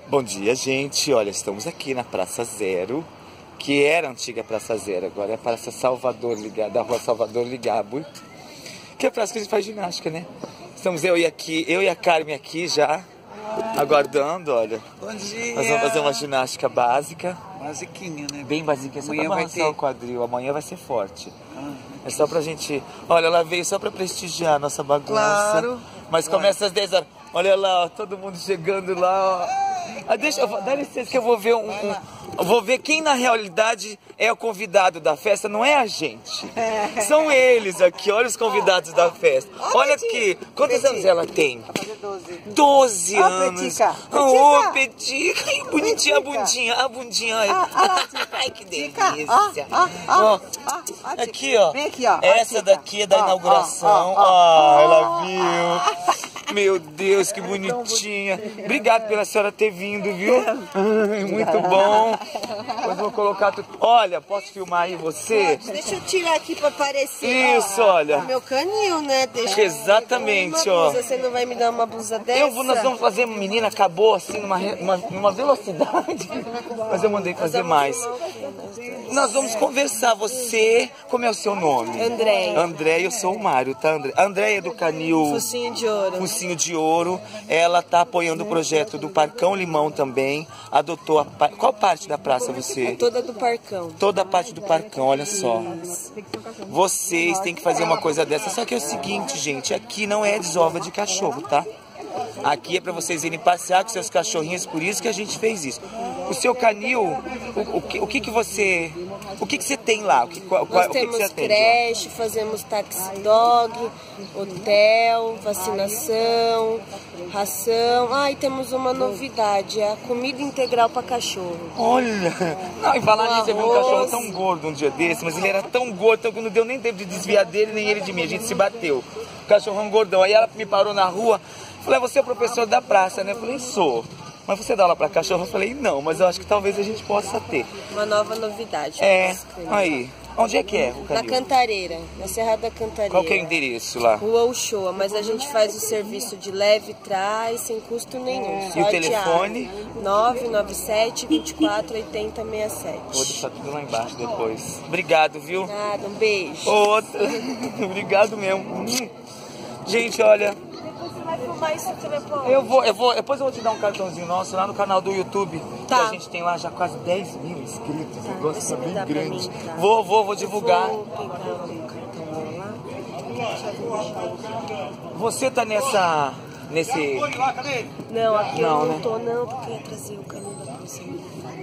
Bom dia, gente. Olha, estamos aqui na Praça Zero, que era a antiga Praça Zero, agora é a Praça Salvador Ligado, da Rua Salvador Ligado, que é a praça que a gente faz ginástica, né? Estamos eu e a Carmen aqui já, aguardando, olha. Bom dia! Nós vamos fazer uma ginástica básica. Basiquinha, né? Bem basiquinha, só amanhã pra vai balançar ter o quadril, amanhã vai ser forte. É só pra gente... Olha, ela veio só pra prestigiar a nossa bagunça. Claro. Mas começa às 10 horas. Olha lá, ó, todo mundo chegando lá, ó. Ah, dá licença que eu vou ver vou ver quem na realidade é o convidado da festa, não é a gente. São eles aqui, olha os convidados da festa. Olha aqui, quantos anos ela tem? 12 anos. Ô, Petica, bonitinha a bundinha, a bundinha. Ai, que delícia. Ó, aqui, ó. Essa daqui é da inauguração. Ó, ela viu. Meu Deus, que bonitinha. Obrigado pela senhora ter vindo, viu? Muito bom. Depois vou colocar tudo. Olha, posso filmar aí você? Deixa eu tirar aqui pra aparecer. Isso, olha. O meu canil, né? Deixa Exatamente, uma ó. blusa. Você não vai me dar uma blusa dessa? Nós vamos fazer, menina, acabou assim numa velocidade. Mas eu mandei fazer mais. Nós vamos conversar. Você, como é o seu nome? Andréia. Andréia, eu sou o Mário, tá, Andréia? Andréia é do canil Focinho de Ouro. Focinho de Ouro. Ela tá apoiando o projeto do Parcão Limão também. Adotou qual parte da praça você? Toda do Parcão. Toda a parte do Parcão, olha só. Vocês têm que fazer uma coisa dessa. Só que é o seguinte, gente, aqui não é desova de cachorro, tá? Aqui é para vocês irem passear com seus cachorrinhos, por isso que a gente fez isso. O seu canil, o que você tem lá? Nós temos creche, fazemos taxi dog, hotel, vacinação, ração. E temos uma novidade, é a comida integral para cachorro. Olha! Não, e falar nisso, eu vi um cachorro tão gordo um dia desse, mas ele era tão gordo que não deu nem tempo de desviar dele, nem ele de mim. A gente se bateu. O cachorrão gordão. Aí ela me parou na rua. Falei, você é o professor da praça, né? Eu falei, sou. Mas você dá aula pra cachorro? Eu falei, não, mas eu acho que talvez a gente possa ter. Uma nova novidade. Aí. Onde é que é o canil? Na Cantareira, na Serra da Cantareira. Qual que é o endereço lá? Rua Uchoa, mas a gente faz o serviço de leve trás, sem custo nenhum. E o telefone? 997 24 80 67. Vou deixar tudo lá embaixo depois. Obrigado, viu? Nada, um beijo. Outra. Obrigado mesmo. Gente, olha... Depois eu vou te dar um cartãozinho nosso lá no canal do YouTube. Tá. Que a gente tem lá já quase 10 mil inscritos. O negócio tá bem grande. Mim, tá? Vou divulgar. Vou pegar o cartão lá. Você tá nesse... Não, aqui não, eu não né? tô não, porque eu ia trazer o canil da próxima.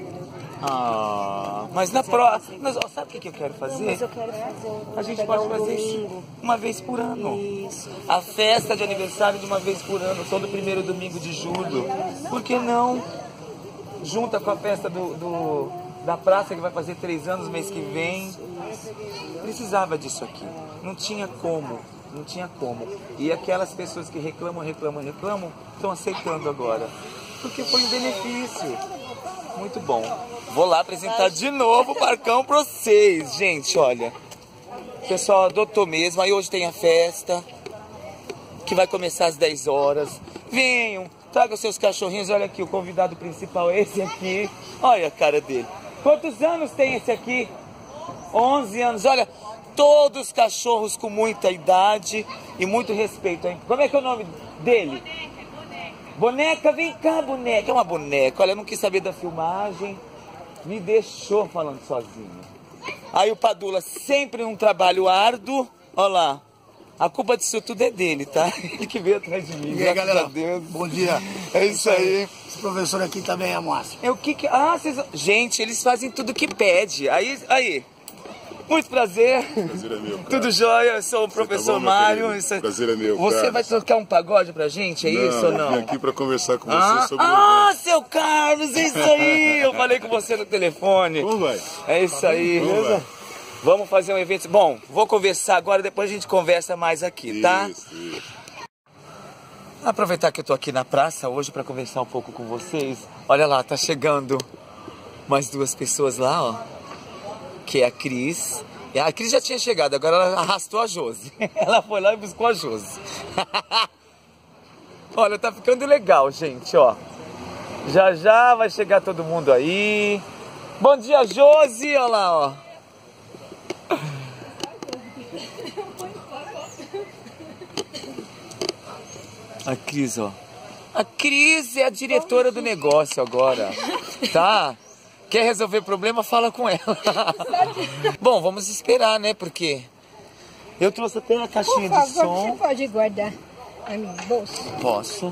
Mas na próxima... Sabe o que eu quero fazer? Mas eu quero fazer a gente pode fazer isso uma vez por ano. Isso. A festa de aniversário de uma vez por ano, todo primeiro domingo de julho. Por que não? Junta com a festa da praça, que vai fazer 3 anos mês que vem. Precisava disso aqui. Não tinha como. Não tinha como. E aquelas pessoas que reclamam, estão aceitando agora. Porque foi um benefício. Muito bom. Vou lá apresentar de novo o Parcão pra vocês. Gente, olha. O pessoal adotou mesmo. Aí hoje tem a festa, que vai começar às 10 horas. Venham, tragam seus cachorrinhos. Olha aqui, o convidado principal é esse aqui. Olha a cara dele. Quantos anos tem esse aqui? 11 anos. Olha, todos cachorros com muita idade e muito respeito. Hein? Como é que é o nome dele? Boneca, vem cá, boneca. É uma boneca. Olha, eu não quis saber da filmagem. Me deixou falando sozinho. Aí o Padula, sempre num trabalho árduo. Olha lá. A culpa disso tudo é dele, tá? Ele que veio atrás de mim. E aí, galera? A Deus. Bom dia. É isso aí. Esse professor aqui também é Márcio. É o que que... Gente, eles fazem tudo que pede. Aí. Muito prazer. Prazer é meu, cara. Tudo jóia? Eu sou o professor Tá bom, Mário. Prazer é meu, Você cara. vai tocar um pagode pra gente, é isso ou não? Eu vim aqui pra conversar com você sobre seu Carlos, é isso aí. Eu falei com você no telefone. Como vai? É isso aí. Como vai? Vamos fazer um evento. Bom, vou conversar agora, depois a gente conversa mais aqui, tá? Isso. Aproveitar que eu tô aqui na praça hoje pra conversar um pouco com vocês. Olha lá, tá chegando mais 2 pessoas lá, ó. Que é a Cris. A Cris já tinha chegado, agora ela arrastou a Josi. Ela foi lá e buscou a Josi. Olha, tá ficando legal, gente, ó. Já já vai chegar todo mundo aí. Bom dia, Josi. Olha lá, ó. A Cris, ó. A Cris é a diretora do negócio agora, tá? Quer resolver problema, fala com ela. Bom, vamos esperar, né? Porque eu trouxe até a caixinha de som. Você pode guardar a minha bolsa? Posso.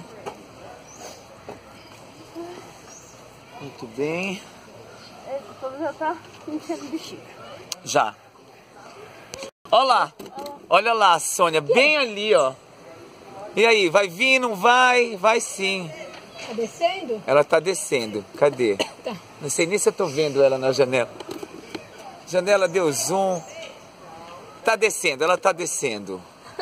Muito bem. Esse já tá enchendo bexiga. Já. Olha lá. Olha lá, Sônia, bem ali, ó. E aí, vai vir, não vai? Vai sim. Tá descendo? Ela tá descendo. Cadê? Tá. Não sei nem se eu tô vendo ela na janela. Janela deu zoom. Tá descendo, ela tá descendo.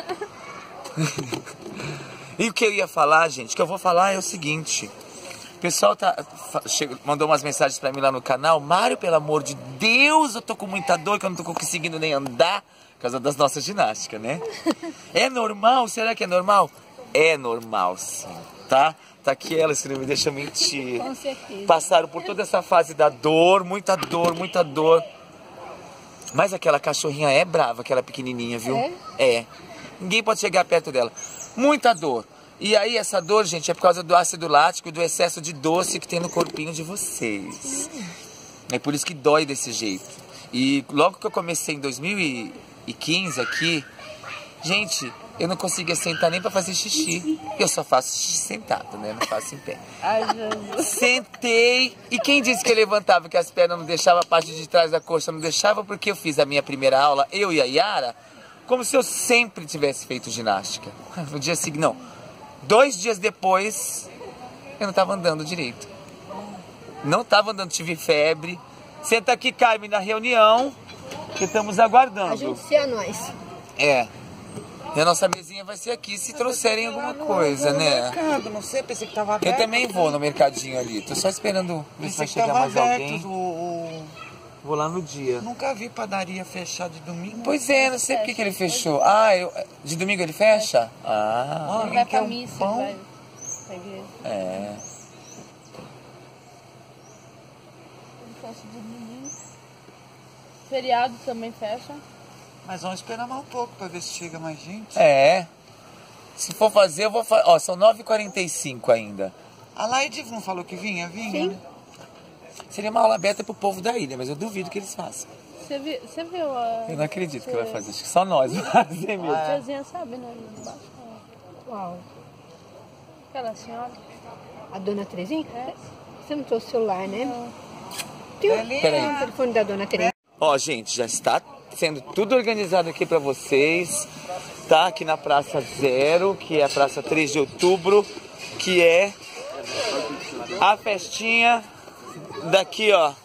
E o que eu ia falar, gente, que eu vou falar é o seguinte. O pessoal mandou umas mensagens pra mim lá no canal. Mário, pelo amor de Deus, eu tô com muita dor, que eu não tô conseguindo nem andar. Por causa das nossas ginásticas, né? É normal? Será que é normal? É normal, sim, tá? Tá aqui elas que não me deixam mentir. Com certeza. Passaram por toda essa fase da dor, muita dor, muita dor. Mas aquela cachorrinha é brava, aquela pequenininha, viu? É. Ninguém pode chegar perto dela. Muita dor. E aí essa dor, gente, é por causa do ácido lático e do excesso de doce que tem no corpinho de vocês. É por isso que dói desse jeito. E logo que eu comecei em 2015 aqui, gente, eu não conseguia sentar nem pra fazer xixi. Eu só faço xixi sentado, né? Não faço em pé. Ai, Jesus. Sentei. E quem disse que eu levantava, que as pernas não deixavam, a parte de trás da coxa não deixava? Porque eu fiz a minha primeira aula, eu e a Yara, como se eu sempre tivesse feito ginástica. No dia seguinte, não. 2 dias depois, eu não tava andando direito. Não tava andando, tive febre. Senta aqui, Carmen, na reunião, que estamos aguardando. A gente se é nós. É. E a nossa mesinha vai ser aqui, se trouxerem alguma coisa, né? Mercado, não sei, pensei que tava aberto. Eu também vou no mercadinho ali. Tô só esperando ver se vai chegar mais alguém. Vou lá no dia. Nunca vi padaria fechar de domingo. Pois é, não sei por que ele fechou. De domingo ele fecha? Ah, Ele vai pra missa, vai pra igreja. é. Ele fecha de domingo. Feriado também fecha. Mas vamos esperar mais um pouco pra ver se chega mais gente. É. Se for fazer, eu vou fazer. Ó, são 9h45 ainda. A Laide não falou que vinha? Vinha, Sim. né? Seria uma aula aberta pro povo da ilha, mas eu duvido que eles façam. Você viu a... Eu não acredito que vai fazer. Acho que só nós vamos fazer mesmo. A tiazinha sabe, né? Embaixo. Uau. Aquela senhora. A dona Terezinha? Você não trouxe o celular, né? Peraí. Tem o telefone da dona Terezinha. Ó, gente, já está sendo tudo organizado aqui pra vocês. Tá aqui na Praça Zero, que é a Praça 3 de Outubro, que é a festinha daqui, ó.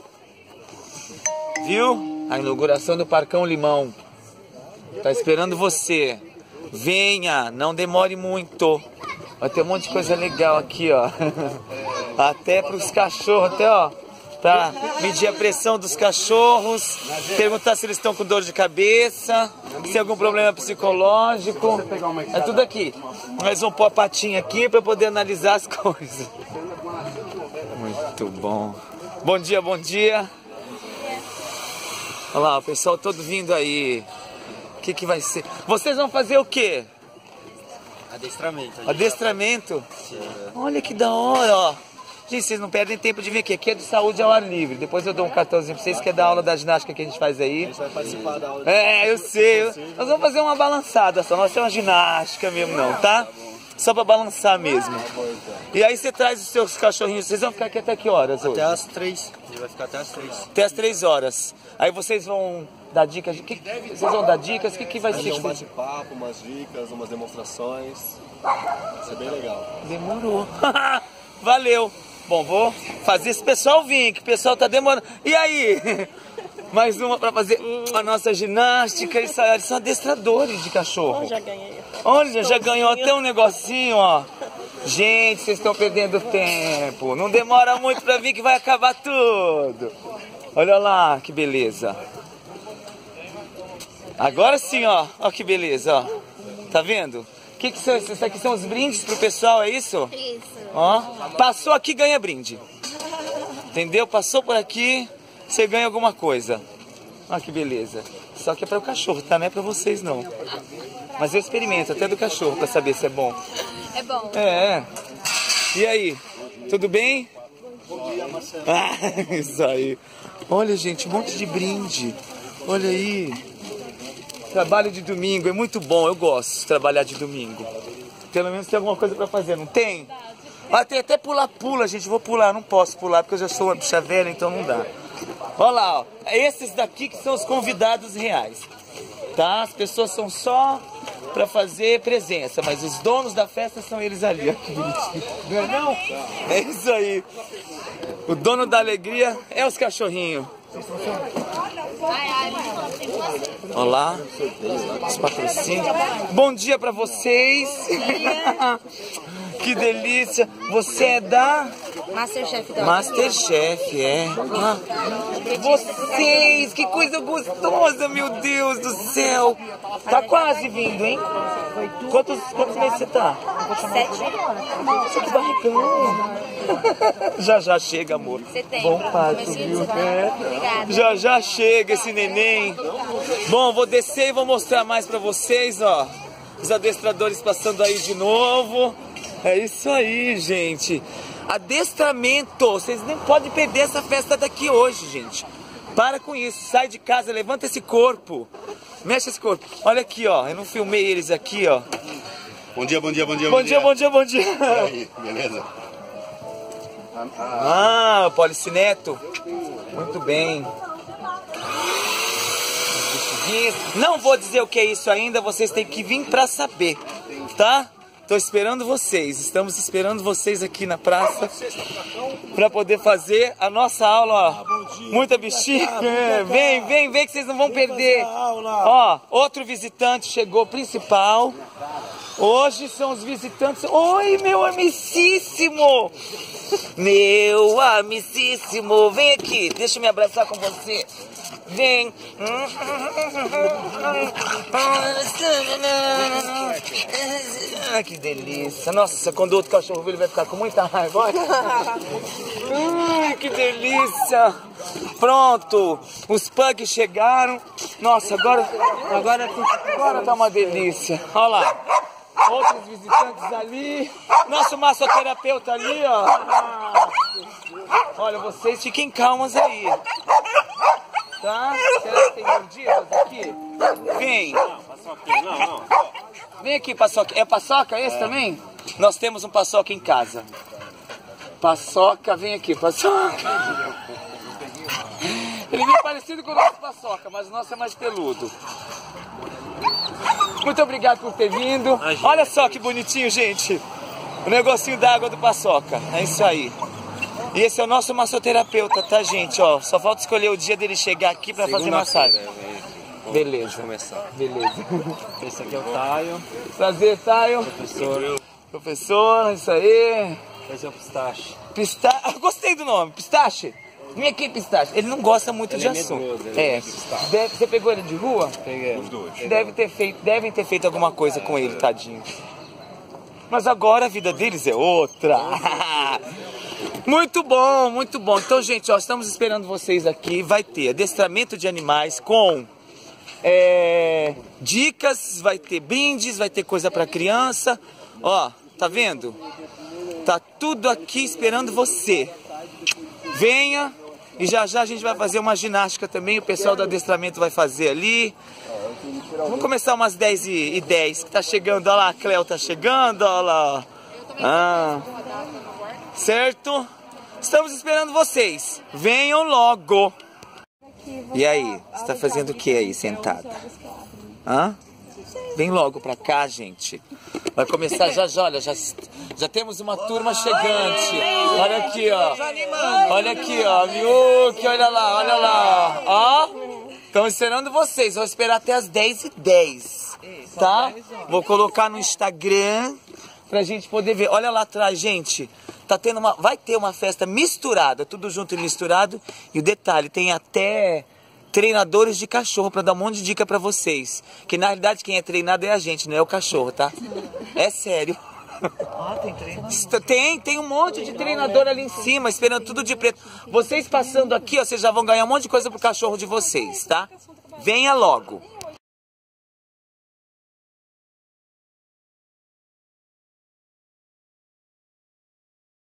Viu? A inauguração do Parcão Limão. Tá esperando você. Venha, não demore muito. Vai ter um monte de coisa legal aqui, ó. Até pros cachorros, até, ó. Tá? Medir a pressão dos cachorros, perguntar se eles estão com dor de cabeça, se tem algum problema psicológico. É tudo aqui. Nós vamos pôr a patinha aqui para poder analisar as coisas. Muito bom. Bom dia, bom dia. Olha lá, o pessoal todo vindo aí. O que vai ser? Vocês vão fazer o quê? Adestramento. Adestramento? Olha que da hora, ó. Gente, vocês não perdem tempo de vir aqui. Aqui é de saúde ao ar livre. Depois eu dou um cartãozinho pra vocês, que é da aula da ginástica que a gente faz aí. A gente vai participar da aula. É, eu sei. Nós vamos fazer uma balançada só. Nós temos uma ginástica mesmo, não, tá? Só pra balançar mesmo. E aí você traz os seus cachorrinhos. Vocês vão ficar aqui até que horas hoje? Até as 3. A gente vai ficar até as 3. Até as 3 horas. Aí vocês vão dar dicas. Vocês vão dar dicas? O que vai ser? Um bate-papo, umas dicas, umas demonstrações. Vai ser bem legal. Demorou. Valeu. Bom, vou fazer esse pessoal vir, que o pessoal tá demorando. E aí? Mais uma pra fazer a nossa ginástica. Eles são adestradores de cachorro. Já ganhei. Olha, já ganhou até um negocinho, ó. Gente, vocês estão perdendo tempo. Não demora muito pra vir que vai acabar tudo. Olha lá, que beleza. Agora sim, ó. Ó que beleza, ó. Tá vendo? que são esses? Isso aqui são os brindes pro pessoal, é isso? Isso. Ó, passou aqui, ganha brinde. Entendeu? Passou por aqui, você ganha alguma coisa. Olha que beleza. Só que é para o cachorro, tá? Não é para vocês, não. Mas eu experimento até do cachorro para saber se é bom. É bom. É. E aí? Tudo bem? Ah, isso aí. Olha, gente, um monte de brinde. Olha aí. Trabalho de domingo é muito bom. Eu gosto de trabalhar de domingo. Pelo menos tem alguma coisa para fazer, não tem? Ah, tem até pula-pula, gente. Vou pular, não posso pular porque eu já sou uma bicha velha, então não dá. Olha lá, ó. Esses daqui que são os convidados reais. Tá? As pessoas são só para fazer presença, mas os donos da festa são eles ali. Ó, que bonitinho. Não é não? É isso aí. O dono da alegria é os cachorrinhos. Olha lá, os patrocínios. Bom dia pra vocês. Que delícia. Você é da Masterchef. Masterchef, é. Ah, vocês, que coisa gostosa, meu Deus do céu. Tá quase vindo, hein? Quantos meses você tá? 7. Nossa, que barrigão. Já chega, amor. Você tem. Bom parto, viu? É. Obrigada. Já chega esse neném. Bom, vou descer e vou mostrar mais pra vocês, ó. Os adestradores passando aí de novo. É isso aí, gente. Adestramento. Vocês nem podem perder essa festa daqui hoje, gente. Para com isso. Sai de casa, levanta esse corpo. Mexe esse corpo. Olha aqui, ó. Eu não filmei eles aqui, ó. Bom dia, bom dia, bom dia. Bom dia, bom dia, bom dia. E aí, beleza? Ah, Policineto. Muito bem. Não vou dizer o que é isso ainda, vocês têm que vir pra saber, tá? Tô esperando vocês, estamos esperando vocês aqui na praça pra poder fazer a nossa aula, ó. Muita bexiga. Vem que vocês não vão perder. Ó, outro visitante chegou, principal. Hoje são os visitantes. Oi, meu amicíssimo! Meu amicíssimo, vem aqui, deixa eu me abraçar com você. Vem. Ah, que delícia. Nossa, quando outro cachorro vir, ele vai ficar com muita raiva. Olha. Que delícia. Pronto, os pugs chegaram. Nossa, agora tá uma delícia. Olha lá. Outros visitantes ali. Nosso massoterapeuta ali, ó. Olha, vocês fiquem calmas aí. Tá? Será que tem mordidas aqui? Vem. Não. Vem aqui, paçoca. É paçoca esse também? Nós temos um paçoca em casa. Paçoca, vem aqui, paçoca. Ele é meio parecido com o nosso paçoca, mas o nosso é mais peludo. Muito obrigado por ter vindo. Olha só que bonitinho, gente. O negocinho d'água do paçoca. É isso aí. E esse é o nosso massoterapeuta, tá, gente? Ó, só falta escolher o dia dele chegar aqui pra fazer massagem. Beleza. Beleza. Esse aqui é o Taio. Prazer, Taio. Professor, isso aí. Esse é o Pistache. Gostei do nome, Pistache. Vem aqui, Pistache. Ele não gosta muito de assunto. Você pegou ele de rua? Peguei. Os dois. Devem ter feito alguma coisa com ele, tadinho. Mas agora a vida deles é outra. Muito bom, muito bom. Então, gente, ó, estamos esperando vocês aqui. Vai ter adestramento de animais com dicas, vai ter brindes, vai ter coisa para criança. Ó, tá vendo? Tá tudo aqui esperando você. Venha e já a gente vai fazer uma ginástica também. O pessoal do adestramento vai fazer ali. Vamos começar umas 10h10 que tá chegando. Olha lá, a Cleo tá chegando, olha lá. Ah, certo? Estamos esperando vocês. Venham logo. E aí, você tá fazendo o que aí, sentada? Hã? Vem logo pra cá, gente. Vai começar já, olha, já temos uma turma chegante. Olha aqui, ó. Olha aqui, ó. Miuque, olha lá. Ó, estamos esperando vocês. Vou esperar até as 10h10. Tá? Vou colocar no Instagram pra gente poder ver. Olha lá atrás, gente. Tá tendo vai ter uma festa misturada, tudo junto e misturado. E o detalhe, tem até treinadores de cachorro pra dar um monte de dica pra vocês. Que na realidade quem é treinado é a gente, não é o cachorro, tá? É sério. Ah, tem treinador. Tem um monte de treinador ali em cima, esperando tudo de preto. Vocês passando aqui, ó, vocês já vão ganhar um monte de coisa pro cachorro de vocês, tá? Venha logo.